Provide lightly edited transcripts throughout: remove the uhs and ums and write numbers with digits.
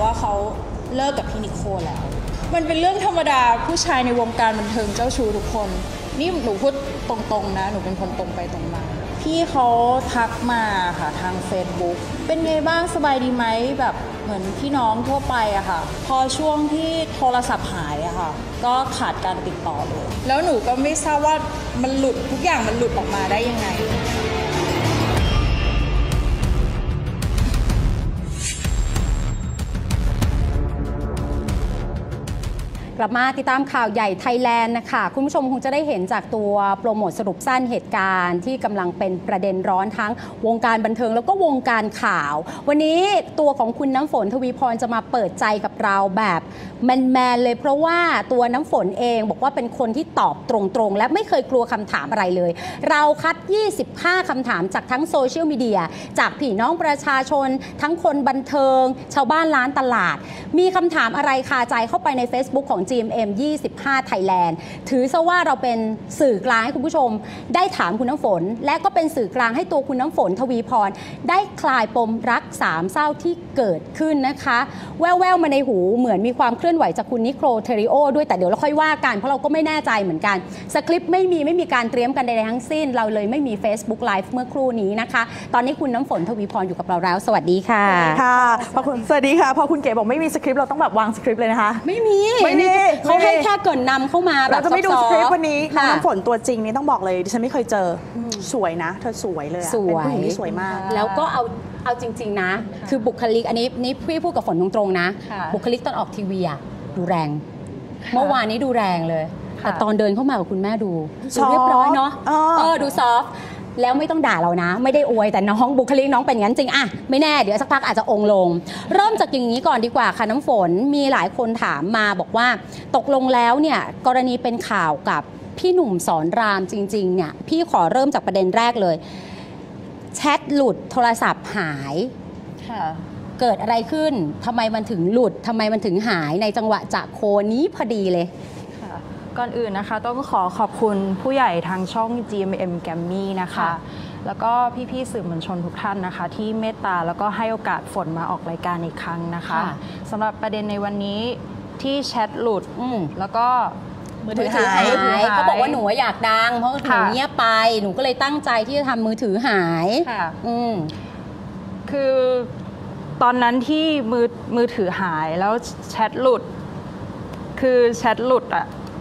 ว่าเขาเลิกกับพี่นิโคลแล้วมันเป็นเรื่องธรรมดาผู้ชายในวงการบันเทิงเจ้าชู้ทุกคนนี่หนูพูดตรงๆนะหนูเป็นคนตรงไปตรงมาพี่เขาทักมาค่ะทาง Facebook เป็นไงบ้างสบายดีไหมแบบเหมือนพี่น้องทั่วไปอะค่ะพอช่วงที่โทรศัพท์หายอะค่ะก็ขาดการติดต่อเลยแล้วหนูก็ไม่ทราบว่ามันหลุดทุกอย่างมันหลุดออกมาได้ยังไงกลับมาติดตามข่าวใหญ่ไทยแลนด์นะคะคุณผู้ชมคงจะได้เห็นจากตัวโปรโมทสรุปสั้นเหตุการณ์ที่กำลังเป็นประเด็นร้อนทั้งวงการบันเทิงแล้วก็วงการข่าววันนี้ตัวของคุณน้ำฝนทวีพรจะมาเปิดใจกับเราแบบแมนๆเลยเพราะว่าตัวน้ำฝนเองบอกว่าเป็นคนที่ตอบตรงๆและไม่เคยกลัวคำถามอะไรเลยเราคัด25คำถามจากทั้งโซเชียลมีเดียจากพี่น้องประชาชนทั้งคนบันเทิงชาวบ้านร้านตลาดมีคำถามอะไรคาใจเข้าไปใน Facebook ของGMM 25 Thailand ถือซะว่าเราเป็นสื่อกลางให้คุณผู้ชมได้ถามคุณน้ำฝนและก็เป็นสื่อกลางให้ตัวคุณน้ำฝนทวีพรได้คลายปมรักสามเศร้าที่เกิดขึ้นนะคะแว่วๆมาในหูเหมือนมีความเคลื่อนไหวจากคุณนิโคลเทริโอด้วยแต่เดี๋ยวเราค่อยว่ากันเพราะเราก็ไม่แน่ใจเหมือนกันสคริปต์ไม่มีการเตรียมกันใดๆทั้งสิ้นเราเลยไม่มี Facebook Live เมื่อครู่นี้นะคะตอนนี้คุณน้ำฝนทวีพรอยู่กับเราแล้วสวัสดีค่ะค่ะสวัสดีค่ะพอคุณเก๋บอกไม่มีสคริปต์เราต้องแบบวางสคริปต์เลยนะคะไม่มีเขาให้แค่เกินนำเข้ามาแบบเราจะไม่ดูสคริปต์วันนี้น้ำฝนตัวจริงนี่ต้องบอกเลยดิฉันไม่เคยเจอสวยนะเธอสวยเลยเป็นผู้หญิงที่สวยมากแล้วก็เอาจริงๆนะคือบุคลิกอันนี้พี่พูดกับฝนตรงๆนะบุคลิกตอนออกทีวีอะดูแรงเมื่อวานนี้ดูแรงเลยแต่ตอนเดินเข้ามากับคุณแม่ดูเรียบร้อยเนาะดูซอฟต์แล้วไม่ต้องด่าเรานะไม่ได้อวยแต่น้องบุคลิกน้องเป็นอย่างนั้นจริงอะไม่แน่เดี๋ยวสักพักอาจจะองค์ลงเริ่มจากอย่างนี้ก่อนดีกว่าค่ะน้ำฝนมีหลายคนถามมาบอกว่าตกลงแล้วเนี่ยกรณีเป็นข่าวกับพี่หนุ่มสอนรามจริงๆเนี่ยพี่ขอเริ่มจากประเด็นแรกเลยแชทหลุดโทรศัพท์หายเกิดอะไรขึ้นทำไมมันถึงหลุดทำไมมันถึงหายในจังหวะจะโคนี้พอดีเลยก่อนอื่นนะคะต้องขอขอบคุณผู้ใหญ่ทางช่อง GMM Gammy นะคะแล้วก็พี่ๆสื่อมวลชนทุกท่านนะคะที่เมตตาแล้วก็ให้โอกาสฝนมาออกรายการอีกครั้งนะคะสำหรับประเด็นในวันนี้ที่แชทหลุดแล้วก็มือถือหายเขาบอกว่าหนูอยากดังเพราะหนูเงียบไปหนูก็เลยตั้งใจที่จะทำมือถือหายคือตอนนั้นที่มือถือหายแล้วแชทหลุดคือแชทหลุดอ่ะ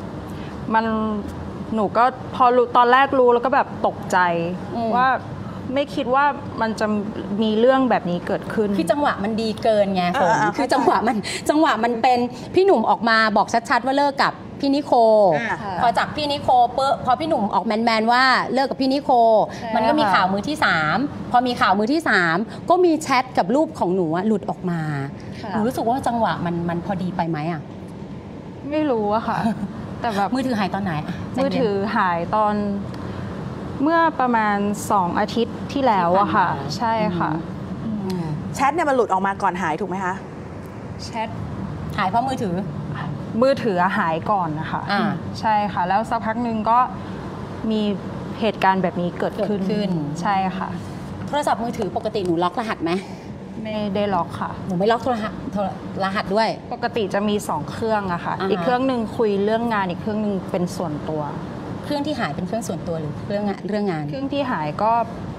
หนูก็พอรู้ตอนแรกรู้แล้วก็แบบตกใจว่าไม่คิดว่ามันจะมีเรื่องแบบนี้เกิดขึ้นคือจังหวะมันดีเกินไงฝนคือจังหวะมันเป็นพี่หนุ่มออกมาบอกชัดๆว่าเลิกกับพี่นิโคพอจากพี่นิโคพอพี่หนุ่มออกแมนๆว่าเลิกกับพี่นิโคมันก็มีข่าวมือที่3พอมีข่าวมือที่3ก็มีแชทกับรูปของหนูหลุดออกมาหนูรู้สึกว่าจังหวะมันพอดีไปไหมอ่ะไม่รู้อะค่ะแต่แบบมือถือหายตอนไหนมือถือหายตอนเมื่อประมาณ2 อาทิตย์ที่แล้วอะค่ะใช่ค่ะแชทเนี่ยมันหลุดออกมาก่อนหายถูกไหมคะแชทหายเพราะมือถือหายก่อนนะคะใช่ค่ะแล้วสักพักหนึ่งก็มีเหตุการณ์แบบนี้เกิดขึ้นใช่ค่ะโทรศัพท์มือถือปกติหนูล็อกรหัสไหมไม่ได้ล็อกค่ะหนูไม่ล็อกรหัสด้วยปกติจะมี2 เครื่องอะค่ะอีกเครื่องหนึ่งคุยเรื่องงานอีกเครื่องหนึ่งเป็นส่วนตัวเครื่องที่หายเป็นเครื่องส่วนตัวหรือเรื่องงานเครื่องที่หายก็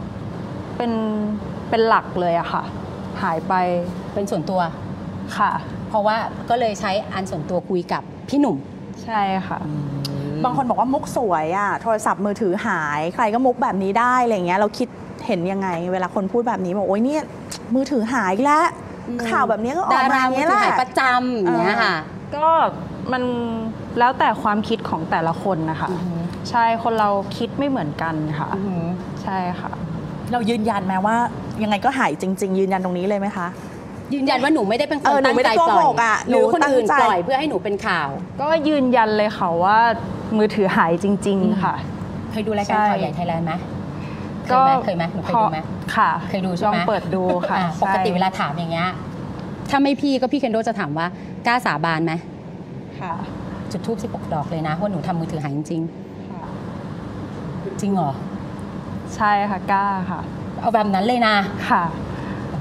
เป็นหลักเลยอะค่ะหายไปเป็นส่วนตัวค่ะเพราะว่าก็เลยใช้อันส่วนตัวคุยกับพี่หนุ่มใช่ค่ะบางคนบอกว่ามุกสวยอะโทรศัพท์มือถือหายใครก็มุกแบบนี้ได้อะไรเงี้ยเราคิดเห็นยังไงเวลาคนพูดแบบนี้บอกโอ๊ยเนี่ยมือถือหายแล้วข่าวแบบนี้ก็ออกมาอย่างเงี้ยแหละประจำอย่างเงี้ยค่ะก็มันแล้วแต่ความคิดของแต่ละคนนะคะใช่คนเราคิดไม่เหมือนกันค่ะใช่ค่ะเรายืนยันไหมว่ายังไงก็หายจริงๆยืนยันตรงนี้เลยไหมคะยืนยันว่าหนูไม่ได้เป็นคนตั้งใจปล่อยหรือคนอื่นปล่อยเพื่อให้หนูเป็นข่าวก็ยืนยันเลยค่ะว่ามือถือหายจริงๆค่ะเคยดูรายการข่าวใหญ่ไทยแลนด์ไหมเคยไหมหนูเคยดูไหมค่ะเคยดูใช่ไหมลองเปิดดูค่ะปกติเวลาถามอย่างเงี้ยถ้าไม่พี่ก็พี่เคนโดจะถามว่ากล้าสาบานไหมค่ะจุดธูป16 ดอกเลยนะว่าหนูทำมือถือหายจริงๆจริงเหรอใช่ค่ะกล้าค่ะเอาแบบนั้นเลยนะค่ะ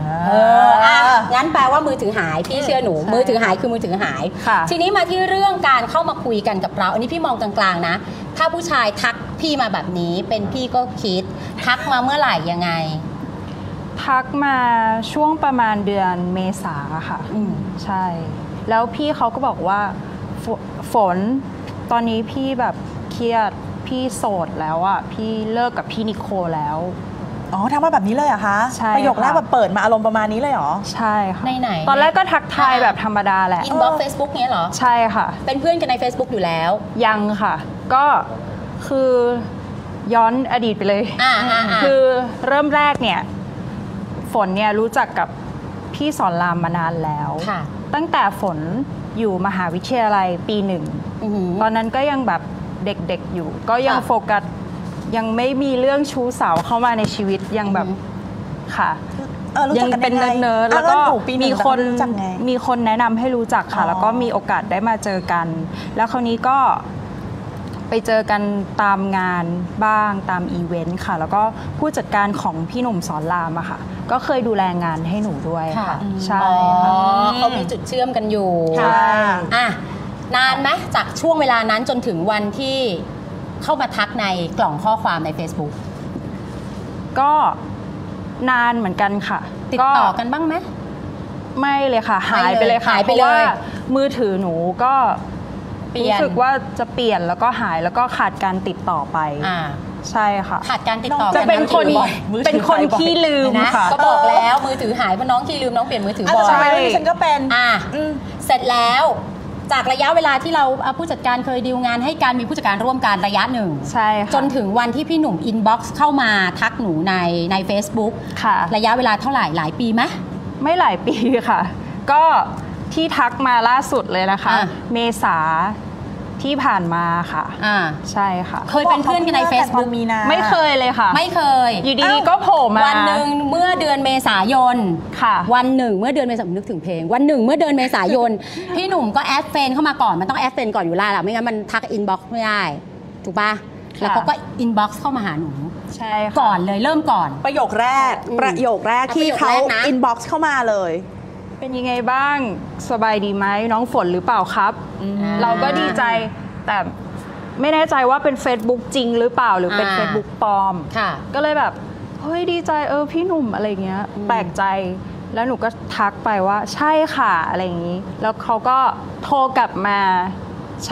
งั้นแปลว่ามือถือหายพี่เชื่อหนูมือถือหายคือมือถือหาย ทีนี้มาที่เรื่องการเข้ามาคุยกันกับเราอันนี้พี่มองกลางๆนะถ้าผู้ชายทักพี่มาแบบนี้เป็นพี่ก็คิดทักมาเมื่อไหร่ยังไงทักมาช่วงประมาณเดือนเมษาค่ะใช่แล้วพี่เขาก็บอกว่าฝนตอนนี้พี่แบบเครียดพี่โสดแล้วอ่ะพี่เลิกกับพี่นิโคแล้วอ๋อทำมาแบบนี้เลยเหรอคะใช่ประโยคแรกแบบเปิดมาอารมณ์ประมาณนี้เลยเหรอใช่ค่ะไหนตอนแรกก็ทักทายแบบธรรมดาแหละอินบ็อกซ์เฟซบุ๊กเนี้ยเหรอใช่ค่ะเป็นเพื่อนกันใน Facebook อยู่แล้วยังค่ะก็คือย้อนอดีตไปเลยคือเริ่มแรกเนี่ยฝนเนี่ยรู้จักกับพี่สอนรามมานานแล้วตั้งแต่ฝนอยู่มหาวิทยาลัยปีหนึ่งตอนนั้นก็ยังแบบเด็กๆอยู่ก็ยังโฟกัสยังไม่มีเรื่องชู้สาวเข้ามาในชีวิตยังแบบค่ะยังเป็นเนิร์ดแล้วก็มีคนแนะนำให้รู้จักค่ะแล้วก็มีโอกาสได้มาเจอกันแล้วคราวนี้ก็ไปเจอกันตามงานบ้างตามอีเวนต์ค่ะแล้วก็ผู้จัดการของพี่หนุ่มสอนรามอะค่ะก็เคยดูแลงานให้หนูด้วยค่ะใช่ค่ะเขามีจุดเชื่อมกันอยู่ใช่นานไหมจากช่วงเวลานั้นจนถึงวันที่เข้ามาทักในกล่องข้อความใน Facebook ก็นานเหมือนกันค่ะติดต่อกันบ้างไหมไม่เลยค่ะหายไปเลยค่ะเพราะว่ามือถือหนูก็รู้สึกว่าจะเปลี่ยนแล้วก็หายแล้วก็ขาดการติดต่อไปใช่ค่ะขาดการติดต่อจะเป็นคนขี้ลืมค่ะก็บอกแล้วมือถือหายเพราะน้องขี้ลืมน้องเปลี่ยนมือถือบ่อยใช่ฉันก็เป็นเสร็จแล้วจากระยะเวลาที่เราผู้จัดการเคยดีลงานให้การมีผู้จัดการร่วมกันระยะหนึ่งใช่จนถึงวันที่พี่หนุ่มอินบ็อกซ์เข้ามาทักหนูใน Facebook ค่ะระยะเวลาเท่าไหร่หลายปีไหมไม่หลายปีค่ะก็ที่ทักมาล่าสุดเลยนะคะเมษาที่ผ่านมาค่ะใช่ค่ะเคยเป็นเพื่อนกันใน Facebook มีนาไม่เคยเลยค่ะไม่เคยอยู่ดีๆก็โผล่มาวันหนึ่งเมื่อเดือนเมษายนค่ะวันหนึ่งเมื่อเดือนเมษายนนึกถึงเพลงวันหนึ่งเมื่อเดือนเมษายนพี่หนุ่มก็แอดเฟรนเข้ามาก่อนมันต้องแอดเฟรนก่อนอยู่แล้วไม่งั้นมันทักอินบ็อกซ์ไม่ได้ถูกป่ะแล้วเขาก็อินบ็อกซ์เข้ามาหาหนูใช่ก่อนเลยเริ่มก่อนประโยคแรกที่เขาอินบ็อกซ์เข้ามาเลยเป็นยังไงบ้างสบายดีไหมน้องฝนหรือเปล่าครับเราก็ดีใจแต่ไม่แน่ใจว่าเป็น Facebook จริงหรือเปล่าหรือเป็น Facebook ปลอมก็เลยแบบเฮ้ยดีใจพี่หนุ่มอะไรเงี้ยแปลกใจแล้วหนูก็ทักไปว่าใช่ค่ะอะไรอย่างนี้แล้วเขาก็โทรกลับมาใช้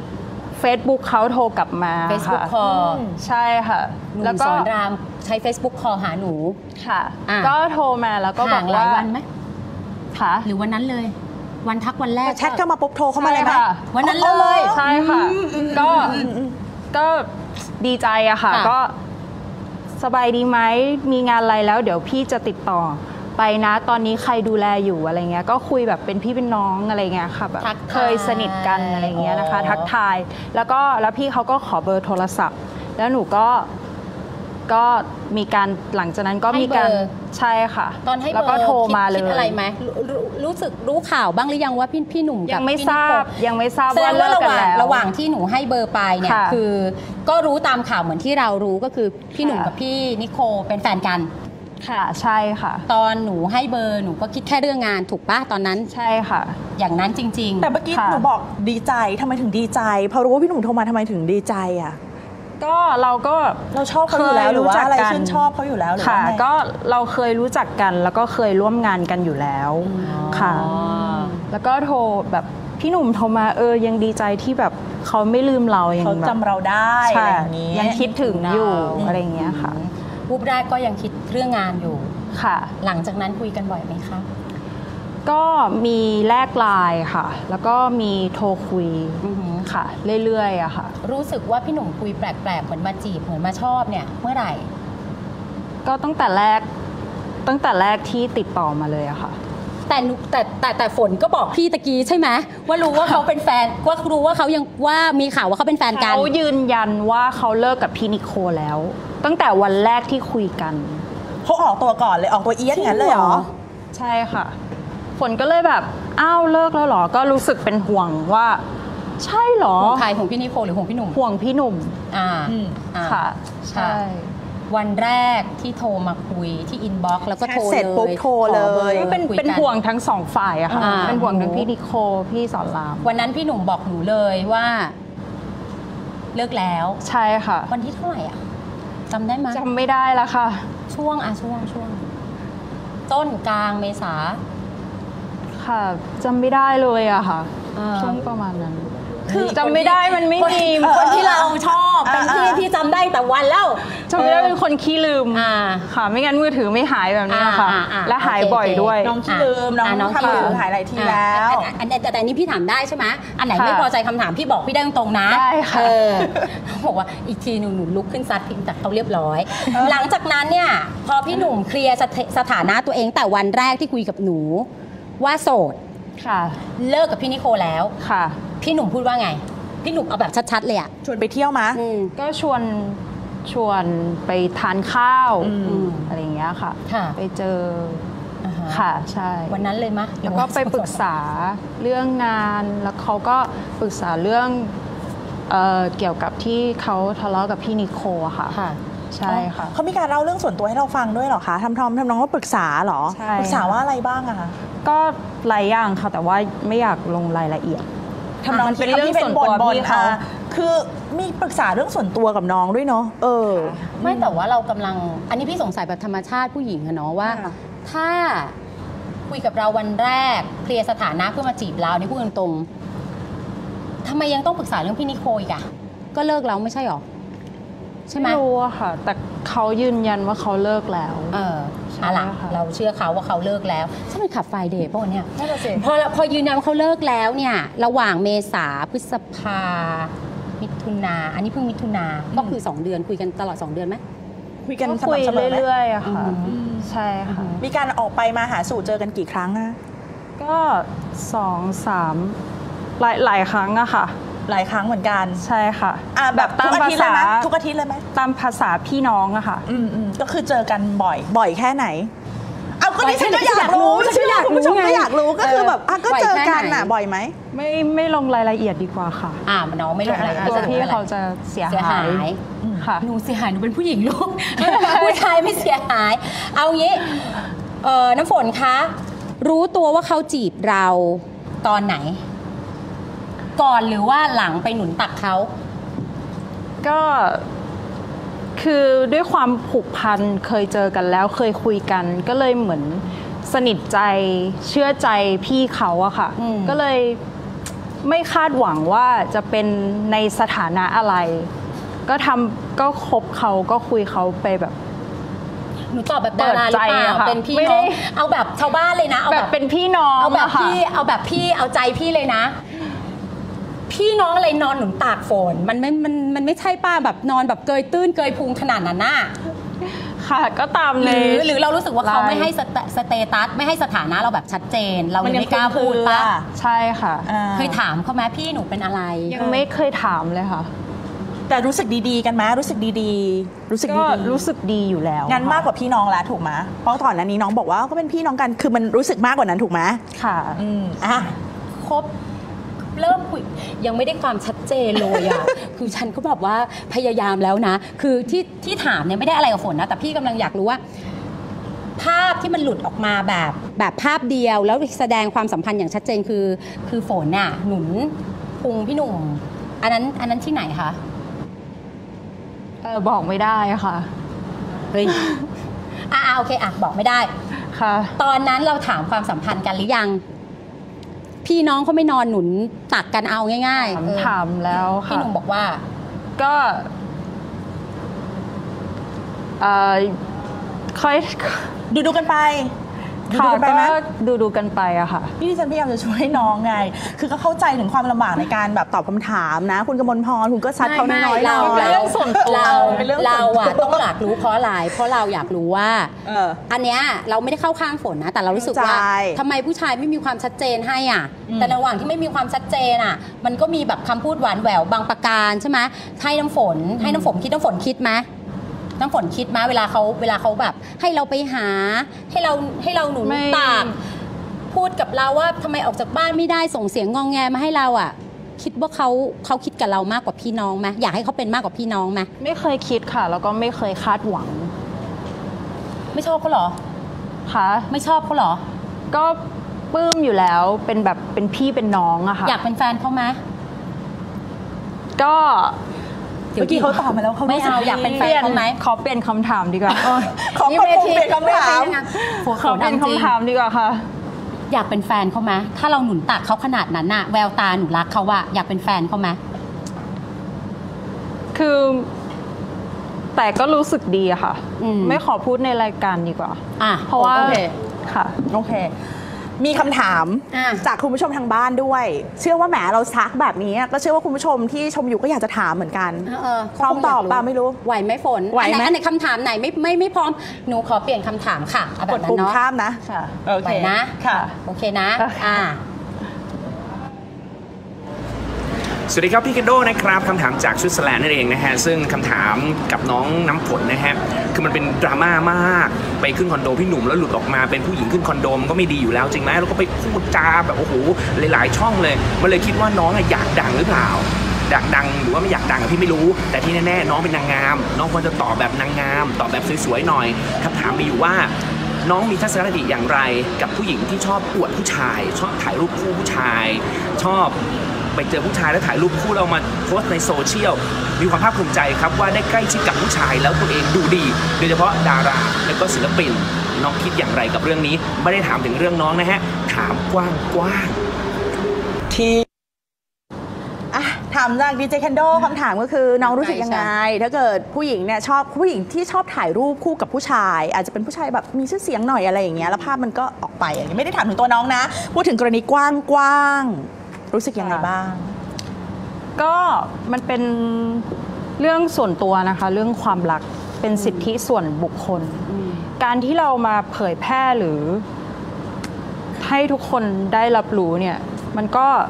Facebook เขาโทรกลับมา Facebook call ใช่ค่ะแล้วก็สอนรามใช้ Facebook call หาหนูค่ะก็โทรมาแล้วก็บอกว่าหลายวันไหมค่ะหรือวันนั้นเลยวันทักวันแรกแชทเข้ามาปุ๊บโทรเข้ามาเลยไหมวันนั้นเลยใช่ค่ะก็ดีใจอะค่ะก็สบายดีไหมมีงานอะไรแล้วเดี๋ยวพี่จะติดต่อไปนะตอนนี้ใครดูแลอยู่อะไรเงี้ยก็คุยแบบเป็นพี่เป็นน้องอะไรเงี้ยค่ะแบบเคยสนิทกันอะไรเงี้ยนะคะทักทายแล้วพี่เขาก็ขอเบอร์โทรศัพท์แล้วหนูก็มีการหลังจากนั้นก็มีการใช่ค่ะตอนให้เบอร์แล้วก็โทรมาเลยคิดอะไรไหมรู้ข่าวบ้างหรือยังว่าพี่หนุ่มกับยังไม่ทราบว่าเลิกกันแล้วระหว่างที่หนูให้เบอร์ไปเนี่ยคือก็รู้ตามข่าวเหมือนที่เรารู้ก็คือพี่หนุ่มกับพี่นิโคเป็นแฟนกันค่ะใช่ค่ะตอนหนูให้เบอร์หนูก็คิดแค่เรื่องงานถูกป่ะตอนนั้นใช่ค่ะอย่างนั้นจริงๆแต่เมื่อกี้หนูบอกดีใจทำไมถึงดีใจพอรู้ว่าพี่หนุ่มโทรมาทำไมถึงดีใจอ่ะก็เราชอบเขาอยู่แล้วหรือว่าอะไรชื่นชอบเขาอยู่แล้วหรือว่าไงก็เราเคยรู้จักกันแล้วก็เคยร่วมงานกันอยู่แล้วค่ะแล้วก็โทรแบบพี่หนุ่มโทรมายังดีใจที่แบบเขาไม่ลืมเราเขาจำเราได้อะไรอย่างนี้ยังคิดถึงอยู่อะไรอย่างเงี้ยค่ะวูบแรกก็ยังคิดเรื่องงานอยู่ค่ะหลังจากนั้นคุยกันบ่อยไหมคะก็มีแลกไลน์ค่ะแล้วก็มีโทรคุยค่ะเรื่อยๆอะค่ะรู้สึกว่าพี่หนุ่มคุยแปลกๆเหมือนมาจีบเหมือนมาชอบเนี่ยเมื่อไหร่ก็ตั้งแต่แรกที่ติดต่อมาเลยอะค่ะแต่ฝนก็บอกพี่ตะกี้ใช่ไหมว่ารู้ว่าเขาเป็นแฟนว่ารู้ว่าเขายังว่ามีข่าวว่าเขาเป็นแฟนกันเขายืนยันว่าเขาเลิกกับพี่นิโคแล้วตั้งแต่วันแรกที่คุยกันเขาออกตัวก่อนเลยออกตัวเอี้ยนงั้นเลยเหรอใช่ค่ะฝนก็เลยแบบอ้าวเลิกแล้วเหรอก็รู้สึกเป็นห่วงว่าใช่เหรอห่วงใครห่วงพี่นิโคหรือห่วงพี่หนุ่มห่วงพี่หนุ่มค่ะใช่วันแรกที่โทรมาคุยที่อินบ็อกซ์แล้วก็โทรเสร็จปุ๊บโทรเลยขอบอร์เป็นห่วงทั้งสองฝ่ายอะค่ะอ่าเป็นห่วงทั้งพี่นิโคพี่สอนรามวันนั้นพี่หนุ่มบอกหนูเลยว่า เลิกแล้วใช่ค่ะวันที่เท่าไหร่อะจำได้ไหมจำไม่ได้แล้วค่ะช่วงต้นกลางเมษาค่ะจำไม่ได้เลยอะค่ะอ่าช่วงประมาณนั้นคือจำไม่ได้มันไม่มีคนที่เราชอบเป็นพี่จำได้แต่วันแล้วจำไม่ได้เป็นคนขี้ลืมอ่าค่ะ ไม่งั้นมือถือไม่หายแบบนี้ค่ะ และหายบ่อยด้วยน้องขี้ลืมน้องน้องทำมือถือหายหลายทีแล้วแต่อันนี้พี่ถามได้ใช่ไหมอันไหนค่ะไม่พอใจคำถามพี่บอกพี่ได้ตรงๆนะได้ค่ะบอกว่าอีกทีหนูลุกขึ้นซัดพิมพ์จากเขาเรียบร้อย หลังจากนั้นเนี่ยพอพี่หนุ่มเคลียร์สถานะตัวเองแต่วันแรกที่คุยกับหนูว่าโสดค่ะเลิกกับพี่นิโคแล้วค่ะพี่หนุ่มพูดว่าไง พี่หนุ่มเอาแบบชัดๆเลยอ่ะชวนไปเที่ยวมะก็ชวนไปทานข้าวอะไรอย่างเงี้ยค่ะค่ะไปเจออ่าฮะค่ะใช่วันนั้นเลยมะแล้วก็ไปปรึกษาเรื่องงาน แล้วเขาก็ปรึกษาเรื่องเกี่ยวกับที่เขาทะเลาะกับพี่นิโคอะค่ะค่ะใช่ค่ะเขามีการเล่าเรื่องส่วนตัวให้เราฟังด้วยเหรอคะทำน้องว่าปรึกษาเหรอใช่ปรึกษาว่าอะไรบ้างอะคะก็หลายอย่างค่ะ แต่ว่าไม่อยากลงรายละเอียดทำน้องมันเป็นเรื่องส่วนตัวพี่เขาคือมีปรึกษาเรื่องส่วนตัวกับน้องด้วยเนาะไม่แต่ว่าเรากำลังอันนี้พี่สงสัยแบบธรรมชาติผู้หญิงอะเนาะว่าค่ะถ้าคุยกับเราวันแรกเคลียร์สถานะเพื่อมาจีบเรานี่พูดตรงๆทำไมยังต้องปรึกษาเรื่องพี่นิโคอีกอะก็เลิกแล้วไม่ใช่หรอใช่ไหมไม่รู้อะค่ะ แต่เขายืนยันว่าเขาเลิกแล้วเอาล่ะค่ะเราเชื่อเขาว่าเขาเลิกแล้วใช่ไหมขับไฟเดย์ป่ะวันเนี้ยนั่นแหละสิพอยืนยันว่าเขาเลิกแล้วเนี่ย ระหว่างเมษาพฤษภามิถุนาอันนี้เพิ่งมิถุนาก็คือ2 เดือนคุยกันตลอด2 เดือนไหมคุยกันสคุยม่ำเสมอไหมเรื่อยๆอะค่ะ ใช่ค่ะมีการออกไปมาหาสู่เจอกันกี่ครั้งอะก็2-3หลายครั้งอะค่ะหลายครั้งเหมือนกันใช่ค่ะแบบทุกอาทิตย์เลยไหมตามภาษาทุกอาทิตย์เลยไหมตามภาษาพี่น้องอะค่ะก็คือเจอกันบ่อยแค่ไหน เอาก็ดิฉันก็บ่อยแค่ไหนอยากรู้ฉันก็อยากรู้คุณผู้ชมไงก็อยากรู้ก็คือแบบก็เจอกันน่ะบ่บ่ออย ยแค่ไหมไหนไม่ลงรายละเอียดดีกว่าค่ะน้องไม่ลงอะไรตัวพี่ไม่เขาจะจะเสียเสียหาหาย ยค่ะหนูเสียหายหนูเป็นผู้หญิงลูก ผู้ชายไม่เสียหาย เอางี้น้ำฝนคะ รู้ตัวว่าเขาจีบเราตอนไหน ก่อนหรือว่าหลังไปหนุนตักเขาก็คือด้วยความผูกพันเคยเจอกันแล้วเคยคุยกัน ก็เลยเหมือนสนิทใจเชื่อใจพี่เขาอะค่ะ ก็เลยไม่คาดหวังว่าจะเป็นในสถานะอะไร ก็คบเขาก็คุยเขาไปแบบหนูตอบแบบดาราหรือเปเปิดใจล่าอะค่ะเป็นพี่ไม่ได้น้องเอาแบบชาวบ้านเลยนะ เอาแบแบบ บเป็นพี่น้องเอาแบบอะค่ะพี่เอาใจพี่เลยนะ พี่น้องอะไรนอนหนุนตากฝนมันไม่ใช่ป้าแบบนอนแบบเกยตื้นเกยพุงขนาดนั้นน่ะค่ะ ก็ตามหในรือเรารู้สึกว่าเขาไลน์ไม่ให้สเตตัสไม่ให้สถานะเราแบบชัดเจน เราเลยไม่กล้าพูดปะใช่ค่ะเคยถามเขาไหมพี่หนูเป็นอะไรยังไม่เคยถามเลยค่ะแต่รู้สึกดีๆกันไหมรู้สึกดีๆรู้สึกก็ดีๆรู้สึกดีอยู่แล้วงั้นมากกว่าพี่น้องแล้วถูกไหมเพราะก่อนหน้านี้น้องบอกว่าก็เป็นพี่น้องกันคือมันรู้สึกมากกว่านั้นถูกไหมค่ะอ่ะคบเริ่มคุยยังไม่ได้ความชัดเจนเลยอะ คือฉันก็แบบว่าพยายามแล้วนะ คือที่ถามเนี่ยไม่ได้อะไรกับฝนนะ แต่พี่กำลังอยากรู้ว่า ภาพที่มันหลุดออกมาแบบภาพเดียวแล้วแสดงความสัมพันธ์อย่างชัดเจนคือฝนน่ะหนุนพุงพี่หนุ่มอันนั้นที่ไหนคะบอกไม่ได้ค่ะเฮ้ย โอเคบอกไม่ได้ค่ะตอนนั้นเราถามความสัมพันธ์กันหรือยัง พี่น้องเขาไม่นอนหนุนตักกันเอาง่ายๆถามแล้วค่ะพี่หนุ่มบอกว่าก็ค่อยดูกันไปดูค่ะกันไปก็ไหมดูกันไปอะค่ะนี่ดิฉันพยายามจะช่วยน้องไง คือก็เข้าใจถึงความลำบากในการแบบตอบคำถามนะ คุณกมลพรคุณก็ซัดเขาน้อยๆเราเป็นเรื่องส่วนตัวเราเป็นเรื่องส่วนเราตัวอะต้องอยากรู้เพราะอะไร เพราะเราอยากรู้ว่า อันเนี้ยเราไม่ได้เข้าข้างฝนนะ แต่เรารู้สึกว่าเข้าใจทำไมผู้ชายไม่มีความชัดเจนให้อ่ะ แต่ระหว่างที่ไม่มีความชัดเจนอ่ะ มันก็มีแบบคำพูดหวานแหววบางประการใช่ไหมให้น้ำฝนคิดน้ำฝนคิดไหมน้ำฝนคิดไหมเวลาเขาแบบ ให้เราไปหาให้เราหนุนไม่ตากพูดกับเราว่าทำไมออกจากบ้านไม่ได้ส่งเสียงงองแงมาให้เราอ่ะคิดว่าเขาคิดกับเรามากกว่าพี่น้องไหมอยากให้เขาเป็นมากกว่าพี่น้องไหมไม่เคยคิดค่ะ แล้วก็ไม่เคยคาดหวังไม่ชอบเขาเหรอค่ะไม่ชอบเขาเหรอก็ปลื้มอยู่แล้วเป็นแบบเป็นพี่เป็นน้องอะค่ะอยากเป็นแฟนเขาไหมก็เมื่อกี้เขาตอบมาแล้วเขาไม่เอาอยากเป็นแฟนเขาไหมขอเปลี่ยนคำถามดีกว่าขอปรับปรุงเปลี่ยนคำถามขอเปลี่ยนคำถามดีกว่าค่ะอยากเป็นแฟนเขาไหมถ้าเราหนุนตักเขาขนาดนั้นน่ะแววตาหนูรักเขาว่าอยากเป็นแฟนเขาไหมคือ แต่ก็รู้สึกดีอะค่ะ ไม่ขอพูดในรายการดีกว่าอ่ะเพราะว่าโอเคค่ะโอเค มีคำถามอ่ะจากคุณผู้ชมทางบ้านด้วย เชื่อว่าแหมเราซักแบบนี้ก็เชื่อว่าคุณผู้ชมที่ชมอยู่ก็อยากจะถามเหมือนกัน พร้อมตอบป่ะไม่รู้ไหวไหมฝนไหวไหมอันไหนคำถามไหนไม่พร้อมหนูขอเปลี่ยนคำถามค่ะเอาแบกบดนั้นปุ่มเนาะข้ามนะค่ะโอไหวเคนะค่ะโอเคนะโอเคสวัสดีครับพี่เคนโดนะครับคำถามจากสวิตเซอร์แลนด์นั่นเองนะฮะซึ่งคำถามกับน้องน้ำฝนนะฮะคือมันเป็นดราม่ามากไปขึ้นคอนโดพี่หนุ่มแล้วหลุดออกมาเป็นผู้หญิงขึ้นคอนโดมันก็ไม่ดีอยู่แล้วจริงไหมแล้วก็ไปพูดจาแบบโอ้โหหลายๆช่องเลยมันเลยคิดว่าน้องอยากดังหรือเปล่าอยากดังหรือว่าไม่อยากดังพี่ไม่รู้แต่ที่แน่ๆน้องเป็นนางงามน้องควรจะตอบแบบนางงามตอบแบบสวยๆหน่อยคำถามมีอยู่ว่าน้องมีทัศนคติอย่างไรกับผู้หญิงที่ชอบอวดผู้ชายชอบถ่ายรูปคู่ผู้ชายชอบไปเจอผู้ชายแล้วถ่ายรูปคู่เรามาโพสต์ในโซเชียลมีความภาคภูมิใจครับว่าได้ใกล้ชิดกับผู้ชายแล้วตัวเองดูดีโดยเฉพาะดาราและก็ศิลปินน้องคิดอย่างไรกับเรื่องนี้ไม่ได้ถามถึงเรื่องน้องนะฮะถามกว้างๆที่ถามจากดีเจแคนโดคำถามก็คือน้องรู้สึกยังไง ถ้าเกิดผู้หญิงเนี่ยชอบผู้หญิงที่ชอบถ่ายรูปคู่กับผู้ชาย อาจจะเป็นผู้ชายแบบมีชื่อเสียงหน่อยอะไรอย่างเงี้ยแล้วภาพมันก็ออกไปอย่างนี้ไม่ได้ถามถึงตัวน้องนะพูดถึงกรณีกว้างๆรู้สึกยังไงบ้างก็มันเป็นเรื่องส่วนตัวนะคะเรื่องความรักเป็นสิทธิส่วนบุคคลการที่เรามาเผยแพร่หรือให้ทุกคนได้รับรู้เนี่ยมัน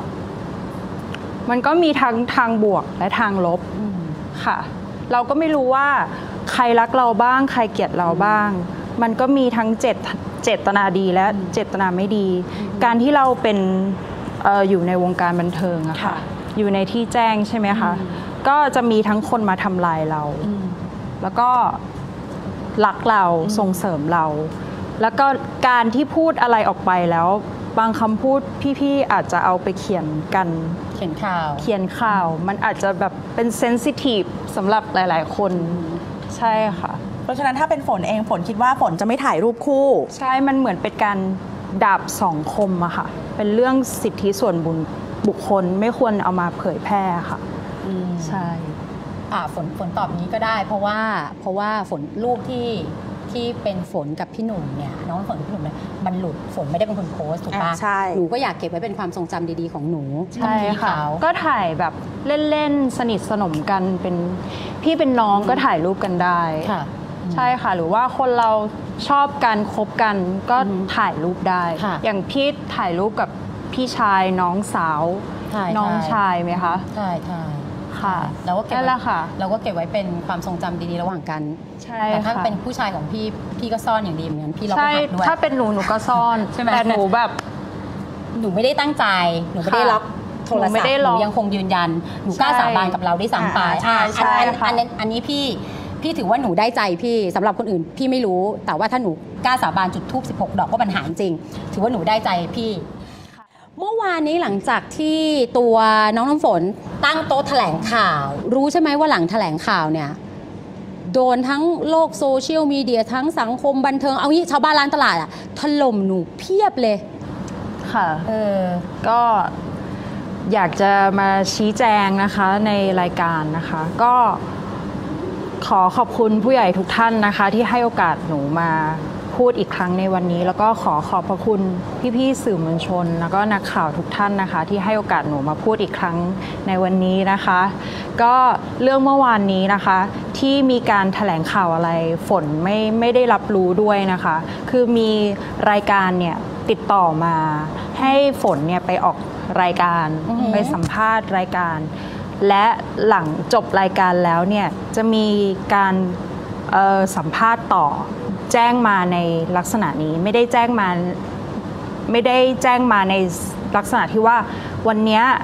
ก็มีทั้งทางบวกและทางลบค่ะเราก็ไม่รู้ว่าใครรักเราบ้างใครเกลียดเราบ้างมันก็มีทั้งเจตนาดีและเจตนาไม่ดีการที่เราเป็นอยู่ในวงการบันเทิงอะค่ะอยู่ในที่แจ้งใช่ไหมคะก็จะมีทั้งคนมาทำลายเราแล้วก็รักเราส่งเสริมเราแล้วก็การที่พูดอะไรออกไปแล้วบางคำพูดพี่ๆอาจจะเอาไปเขียนข่าวมันอาจจะแบบเป็นเซนซิทีฟสำหรับหลายๆคนใช่ค่ะเพราะฉะนั้นถ้าเป็นฝนเองฝนคิดว่าฝนจะไม่ถ่ายรูปคู่ใช่มันเหมือนเป็นการดาบสองคมอะค่ะเป็นเรื่องสิทธิส่วนบุคคลไม่ควรเอามาเผยแพร่ค่ะใช่ฝนตอบนี้ก็ได้เพราะว่าฝนรูปที่เป็นฝนกับพี่หนุ่มเนี่ยน้องฝนกับพี่หนุ่มเนี่ยมันหลุดฝนไม่ได้เป็นคนโพสต์ถูกปะหนูก็อยากเก็บไว้เป็นความทรงจำดีๆของหนูใช่ค่ะก็ถ่ายแบบเล่นๆสนิทสนมกันเป็นพี่เป็นน้องก็ถ่ายรูปกันได้ใช่ค่ะหรือว่าคนเราชอบกันคบกันก็ถ่ายรูปได้อย่างพี่ถ่ายรูปกับพี่ชายน้องสาวน้องชายไหมคะใช่ค่ะเราก็เก็บไว้เป็นความทรงจำดีๆระหว่างกันแต่ถ้าเป็นผู้ชายของพี่ก็ซ่อนอย่างดีเหมือนกันพี่เราก็หักด้วยถ้าเป็นหนูก็ซ่อนแต่หนูแบบหนูไม่ได้ตั้งใจหนูไม่ได้ล็อกโทรศัพท์หนูยังคงยืนยันหนูกล้าสาบานกับเราได้ซ้ำไปอันนี้พี่ถือว่าหนูได้ใจพี่สำหรับคนอื่นพี่ไม่รู้แต่ว่าถ้าหนูกล้าสาบานจุดธูป16 ดอกว่ามันหายจริงถือว่าหนูได้ใจพี่เมื่อวานนี้หลังจากที่ตัวน้องน้ำฝนตั้งโต๊ะแถลงข่าวรู้ใช่ไหมว่าหลังแถลงข่าวเนี่ยโดนทั้งโลกโซเชียลมีเดียทั้งสังคมบันเทิงเอางี้ชาวบ้านร้านตลาดอะถล่มหนูเพียบเลยค่ะก็อยากจะมาชี้แจงนะคะในรายการนะคะก็ขอขอบคุณผู้ใหญ่ทุกท่านนะคะที่ให้โอกาสหนูมาพูดอีกครั้งในวันนี้แล้วก็ขอบพระคุณพี่ๆสื่อมวลชนแล้วก็นักข่าวทุกท่านนะคะที่ให้โอกาสหนูมาพูดอีกครั้งในวันนี้นะคะก็เรื่องเมื่อวานนี้นะคะที่มีการแถลงข่าวอะไรฝนไม่ได้รับรู้ด้วยนะคะคือมีรายการเนี่ยติดต่อมาให้ฝนเนี่ยไปออกรายการไปสัมภาษณ์รายการและหลังจบรายการแล้วเนี่ยจะมีการสัมภาษณ์ต่อแจ้งมาในลักษณะนี้ไม่ได้แจ้งมาในลักษณะที่ว่าวันนี้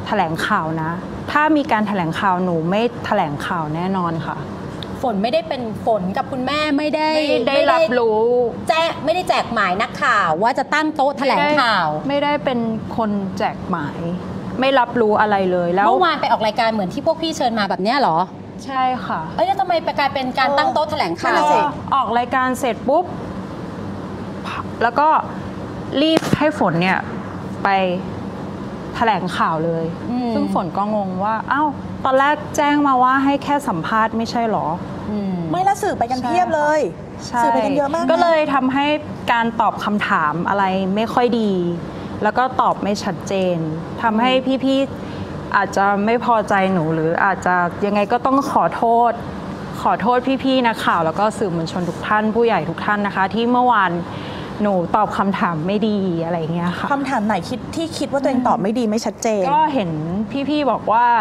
แถลงข่าวนะ ถ้ามีการแถลงข่าวหนูไม่แถลงข่าวแน่นอนค่ะฝนไม่ได้เป็นฝนกับคุณแม่ไม่ได้รับรู้ไม่ได้แจกหมายนักข่าวว่าจะตั้งโต๊ะแถลงข่าวไม่ได้เป็นคนแจกหมาย ไม่รับรู้อะไรเลยแล้วเมื่อวานไปออกรายการเหมือนที่พวกพี่เชิญมาแบบเนี้ยเหรอใช่ค่ะแล้วทำไมกลายเป็นการตั้งโต๊ะแถลงข่าวก็ออกรายการเสร็จปุ๊บแล้วก็รีบให้ฝนเนี่ยไปแถลงข่าวเลย ซึ่งฝนก็งงว่าอ้าวตอนแรกแจ้งมาว่าให้แค่สัมภาษณ์ไม่ใช่หรอไม่ละสื่อไปกันเพียบเลยสื่อไปกันเยอะมากนะก็เลยทำให้การตอบคำถามอะไรไม่ค่อยดี แล้วก็ตอบไม่ชัดเจนทำให้พี่ๆอาจจะไม่พอใจหนูหรืออาจจะยังไงก็ต้องขอโทษพี่ๆนักข่าวแล้วก็สื่อมวลชนทุกท่านผู้ใหญ่ทุกท่านนะคะ ที่เมื่อวานหนูตอบคำถามไม่ดีอะไรอย่างเงี้ยค่ะคำถามไหนคิดว่าตัวเองตอบไม่ดีไม่ชัดเจนก็เห็นพี่ๆบอกว่า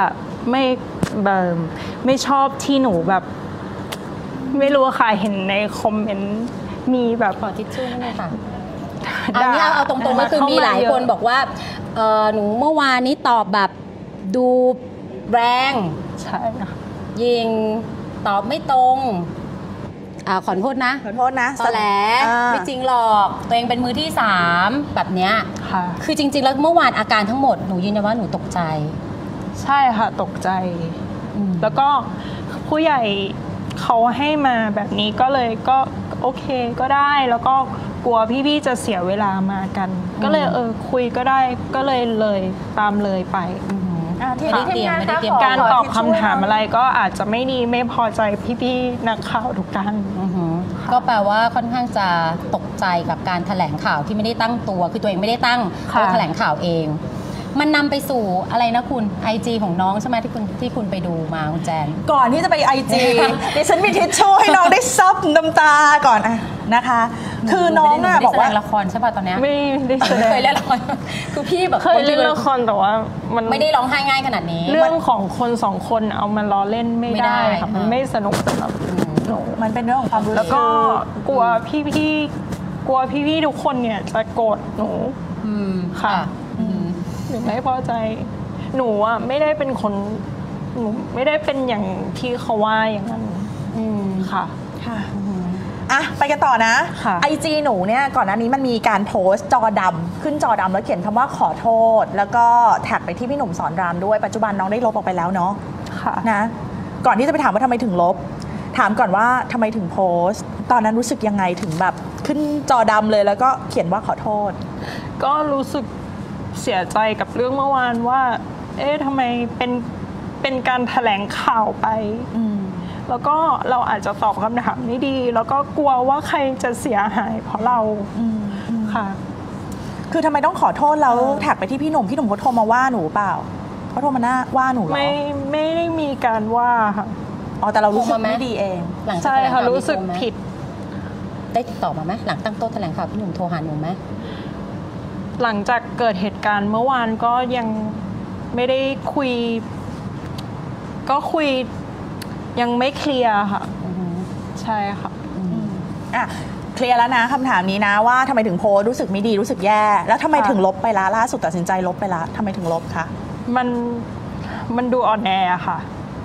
ไม่ชอบที่หนูแบบ ไม่รู้ค่ะเห็นในคอมเมนต์มีแบบขอทิชชู่นี่ค่ะด่เอาตรงๆก็คือมีหลายคนบอกว่าหนูเมื่อวานนี้ตอบแบบดูแรงใช่ค่ะยิงตอบไม่ตรงขอโทษนะขอโทษนะตอแหลไม่จริงหรอกตัวเองเป็นมือที่3แบบเนี้ยค่ะคือจริงๆแล้วเมื่อวานอาการทั้งหมดหนูยืนยันว่าหนูตกใจใช่ค่ะตกใจ แล้วก็ผู้ใหญ่เขาให้มาแบบนี้ก็เลยก็โอเคก็ได้ แล้วก็กลัวพี่ๆจะเสียเวลามากัน ก็เลยคุยก็ได้ก็เลยตามเลยไปทีนี้ทีมงานคะการตอบคำถามอะไรก็อาจจะไม่ดีไม่พอใจพี่ๆนักข่าวทุกท่านก็แปลว่าค่อนข้างจะตกใจกับการแถลงข่าวที่ไม่ได้ตั้งตัวคือตัวเองไม่ได้ตั้งโต๊ะแถลงข่าวเอง มันนำไปสู่อะไรนะคุณ IG ของน้องใช่ไหมที่คุณไปดูมาคุณแจนก่อนที่จะไปไอจีดิฉันมีทิชชู่ให้น้องได้ซับน้ำตาก่อนนะคะ คือน้องน่ะบอกว่าแสดงละครใช่ป่ะตอนเนี้ยไม่ได้แสดงเคยเล่นละครคือพี่แบบเคยเล่นละครแต่ว่ามันไม่ได้ร้องไห้ง่ายขนาดนี้เรื่องของคน2 คนเอามาล้อเล่นไม่ไม่ได้ได้ค่ะมันไม่สนุกสำหรับหนูมันเป็นเรื่องของความรู้สึกแล้วก็กลัวพี่ๆทุกคนเนี่ยจะโกรธหนูค่ะหนูไม่พอใจหนูอ่ะไม่ได้เป็นคนหนูไม่ได้เป็นอย่างที่เขาว่าอย่างนั้นค่ะค่ะไปกันต่อนะค่ะ IG หนูเนี่ยก่อนหน้านี้มันมีการโพสต์จอดำขึ้นจอดำแล้วเขียนคำว่าขอโทษ แล้วก็แท็กไปที่พี่หนุ่มสอนรามด้วยปัจจุบันน้องได้ลบออกไปแล้วเนาะค่ะนะก่อนที่จะไปถามว่าทำไมถึงลบ ถามก่อนว่าทำไมถึงโพสต์ ตอนนั้นรู้สึกยังไงถึงแบบขึ้นจอดำเลยแล้วก็เขียนว่าขอโทษก็รู้สึกเสียใจกับเรื่องเมื่อวานว่าทำไมเป็นการแถลงข่าวไปแล้วก็เราอาจจะตอบคำถามไม่ดี แล้วก็กลัวว่าใครจะเสียหายเพราะเราค่ะคือทำไมต้องขอโทษแล้วแท็กไปที่พี่หนุ่มเขาโทรมาว่าหนูเปล่าเขาโทรมาว่าหนูเหรอไม่ได้มีการว่าค่ะอ๋อแต่เรารู้สึกไม่ดีเองหลังจากใช่แถลงค่ะข่าวรู้สึกโทไหมผิดได้ติดต่อมาไหมหลังตั้งโต๊ะแถลงข่าวพี่หนุ่มโทรหาหนูไหมหลังจากเกิดเหตุการณ์เมื่อวานก็ยังไม่ได้คุยก็คุยยังไม่เคลียร์ค่ะใช่ค่ะเคลียร์แล้วนะคำถามนี้นะว่าทำไมถึงโพสต์รู้สึกไม่ดีรู้สึกแย่แล้วทำไมถึงลบไปละล่าสุดตัดสินใจลบไปละทำไมถึงลบคะมันดูอ่อนแอค่ะ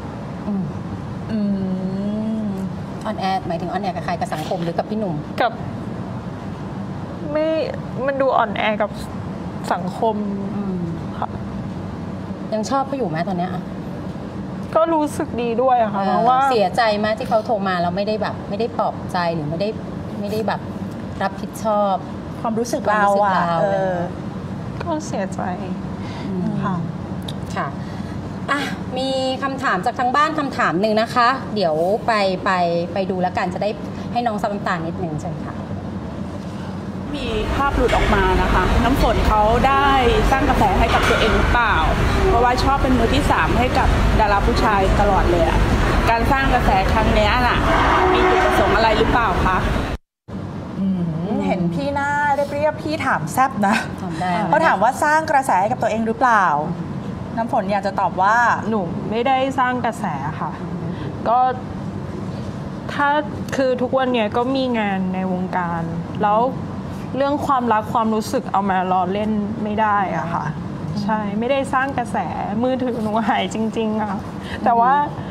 ออนแอร์หมายถึงออนแอร์กับใครกับสังคมหรือกับพี่หนุ่มกับไม่มันดูอ่อนแอกับสังคมค่ะยังชอบเขาอยู่ไหมตอนเนี้ยก็รู้สึกดีด้วยค่ะเพราะว่าเสียใจไหมที่เขาโทรมาแล้วไม่ได้แบบไม่ได้ปลอบใจหรือไม่ได้แบบรับผิดชอบความรู้สึกเราอ่ะก็เสียใจค่ะค่ะมีคำถามจากทางบ้านคำถามหนึ่งนะคะ เดี๋ยวไปดูแล้วกันจะได้ให้น้องซับน้ำตาลนิดนึงใช่ไหมคะมีภาพหลุดออกมานะคะ น้ำฝนเขาได้สร้างกระแสให้กับตัวเองหรือเปล่า เพราะว่าชอบเป็นมือที่3ให้กับดาราผู้ชายตลอดเลยอะการสร้างกระแสครั้งนี้น่ะมีจุดประสงค์อะไรหรือเปล่าคะเห็นพี่หน้าเรียบพี่ถามแซบนะถามได้เขาถามว่าสร้างกระแสให้กับตัวเองหรือเปล่า น้ำฝนอยากจะตอบว่าหนูไม่ได้สร้างกระแสค่ะ ก็ถ้าคือทุกวันเนี้ยก็มีงานในวงการ แล้วเรื่องความรักความรู้สึกเอามาล้อเล่นไม่ได้อะค่ะใช่ไม่ได้สร้างกระแสมือถือหนูหายจริงๆอะแต่ว่า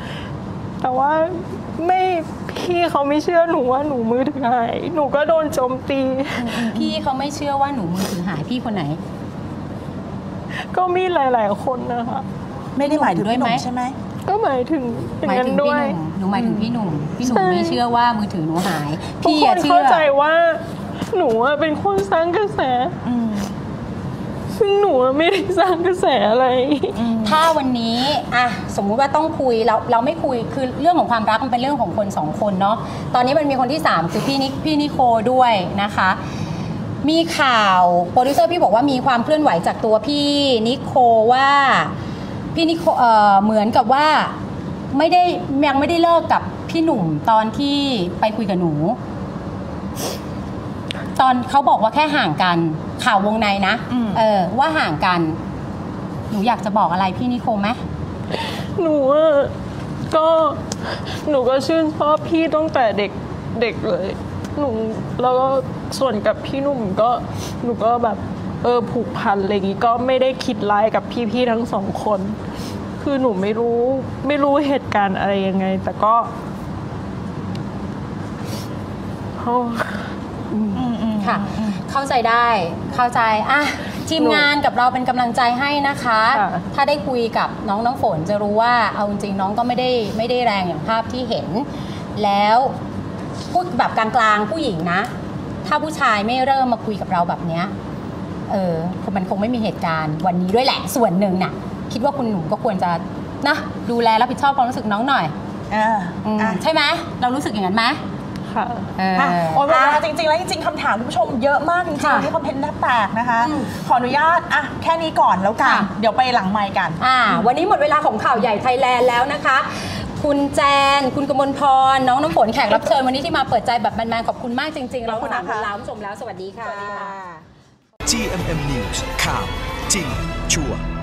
ไม่พี่เขาไม่เชื่อหนูว่าหนูมือถือหายหนูก็โดนโจมตีพี่เขาไม่เชื่อว่าหนูมือถือหายพี่คนไหนก็มีหลายๆคนนะคะไม่ได้หมายถึงด้วยพี่หไหมนุ่มใช่ไหมก็หมายถึงอย่างหมายนั้นถึงพี่ด้วยหนุ่มหนูหมายถึงพี่หนุ่มพี่หนุ่มใช่ไม่เชื่อว่ามือถือหนูหายทุกพี่คอะนเชื่เข้าอใจว่าหนูอะเป็นคนสร้างกระแสซึ่งหนูอะไม่ได้สร้างกระแสอะไรถ้าวันนี้อะสมมุติว่าต้องคุยเราไม่คุยคือเรื่องของความรักมันเป็นเรื่องของคนสองคนเนาะตอนนี้มันมีคนที่3คือพี่นิโคด้วยนะคะ มีข่าวโปรดิวเซอร์พี่บอกว่ามีความเคลื่อนไหวจากตัวพี่นิโคว่าพี่นิโคเหมือนกับว่ายังไม่ได้เลิกกับพี่หนุ่มตอนที่ไปคุยกับหนู ตอนเขาบอกว่าแค่ห่างกันข่าววงในนะว่าห่างกันหนูอยากจะบอกอะไรพี่นิโคไหมหนูก็ชื่นชอบพี่ตั้งแต่เด็กเลยแล้วก็ส่วนกับพี่หนุ่มหนูก็แบบผูกพันอะไรอย่างงี้ก็ไม่ได้คิดร้ายกับพี่ทั้งสองคนคือหนูไม่รู้เหตุการณ์อะไรยังไงแต่ก็ค่ะเข้าใจได้เข้าใจอ่ะทีมงานกับเราเป็นกำลังใจให้นะคะ ถ้าได้คุยกับน้องฝนจะรู้ว่าเอาจริงๆน้องก็ไม่ได้แรงอย่างภาพที่เห็นแล้วพูดแบบกลางๆผู้หญิงนะถ้าผู้ชายไม่เริ่มมาคุยกับเราแบบเนี้ยมันคงไม่มีเหตุการณ์วันนี้ด้วยแหละส่วนหนึ่งน่ะคิดว่าคุณหนุ่มก็ควรจะนะดูแลรับผิดชอบความรู้สึกน้องหน่อยใช่ไหมเรารู้สึกอย่างนั้นไหมโอ้ยเวลาจริงๆแล้วจริงๆคำถามคุณผู้ชมเยอะมากจริงๆที่คอมเมนต์แตกนะคะขออนุญาตแค่นี้ก่อนแล้วกันเดี๋ยวไปหลังไมค์กันวันนี้หมดเวลาของข่าวใหญ่ไทยแลนด์แล้วนะคะคุณแจนคุณกมลพรน้องน้ำฝนแขกรับเชิญวันนี้ที่มาเปิดใจแบบแมนๆขอบคุณมากจริงๆเราสามคนลาผู้ชมแล้วสวัสดีค่ะ GMM News ข่าวจริงชัวร์